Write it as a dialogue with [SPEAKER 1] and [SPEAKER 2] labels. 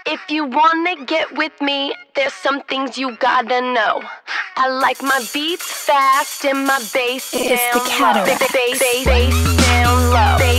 [SPEAKER 1] If you wanna get with me, there's some things you gotta know. I like my beats fast and my bass down low. Bass down low.